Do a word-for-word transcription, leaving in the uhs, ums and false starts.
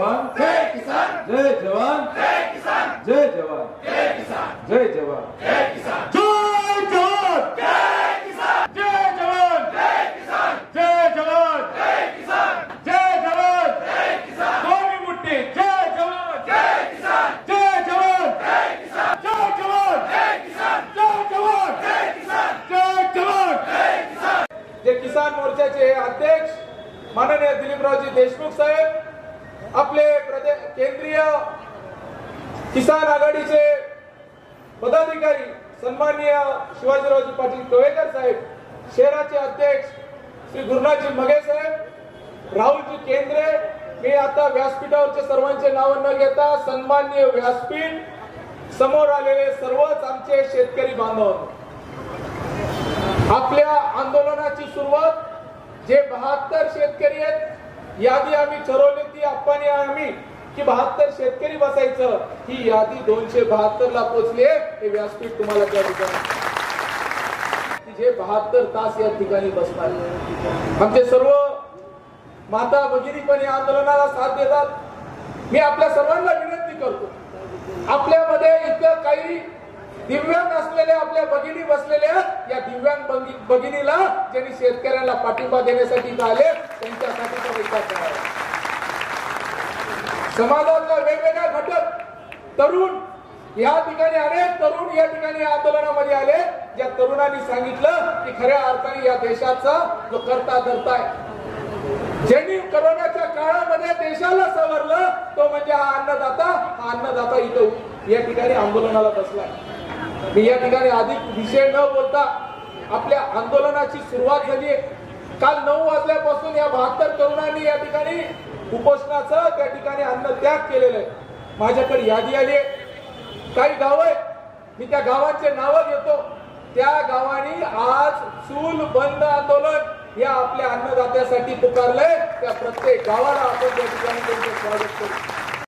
जवान जय किसान, जय जवान जय किसान, जय जवान जय किसान, जय जवान जय किसान, जय जवान जय किसान, जय जवान जय किसान, जय जवान जय किसान, जय जवान जय किसान, दोन्ही मुठ्ठी जय जवान जय किसान, जय जवान जय किसान, जय जवान जय किसान, जय जवान जय किसान, जय जवान जय किसान. जे किसान मोर्चाचे अध्यक्ष माननीय दिलीपरावजी देशमुख साहेब, आपले प्रदेश केंद्रीय किसान आघाडीचे पदाधिकारी सन्माननीय शिवाजीरावजी पाटील कवेकर साहेब, शहराचे अध्यक्ष श्री गुरुनाथजी मगे साहेब, राहुलजी केंद्रे, मी आता व्यासपीठावरचे सर्वांचे नाव न घेता सन्माननीय व्यासपीठ समोर आलेले सर्वच आमचे शेतकरी बांधव, आपल्या आंदोलनाची सुरुवात जे बहात्तर शेतकरी आहेत, यादी आम्ही ठरवली ती आपण आम्ही की बहात्तर शेतकरी बसायचं, ही यादी दोनशे बहात्तर ला पोहोचली आहे. हे व्यासपीठ तुम्हाला त्या ठिकाणी जे बहात्तर तास या ठिकाणी बसणार. आमचे सर्व माता भगिनी पण या आंदोलनाला साथ देतात. मी आपल्या सर्वांना विनंती करतो, आपल्यामध्ये इतकं काही दिव्यांग असलेले आपल्या भगिनी बसलेल्या, या दिव्यांग भगिनीला ज्यांनी शेतकऱ्यांना पाठिंबा देण्यासाठी आले त्यांच्यासाठी पण विचार करावा. समाजातला वेगवेगळ्या घटक तरुण या ठिकाणी अनेक तरुण या ठिकाणी आंदोलनामध्ये आले, ज्या तरुणांनी सांगितलं की खऱ्या अर्थाने या देशाचा जो करता धरता आहे, ज्यांनी कोरोनाच्या काळामध्ये देशाला सवरलं, तो म्हणजे हा अन्नदाता. हा अन्नदाता इथं या ठिकाणी आंदोलनाला बसलाय. मी या ठिकाणी अधिक विषय न बोलता आपल्या आंदोलनाची सुरुवात झाली. काल नऊ वाजल्यापासून या बहात्तर तरुणांनी या ठिकाणी उपोषणाचं त्या ठिकाणी अन्न त्याग केलेलं आहे. माझ्याकडे यादी आली आहे, काही गाव आहेत, मी त्या गावांचे नावं घेतो. त्या गावांनी आज चूल बंद आंदोलन या आपल्या अन्नदात्यासाठी पुकारलंय. त्या प्रत्येक गावाला आपण त्या ठिकाणी त्यांचं स्वागत करू.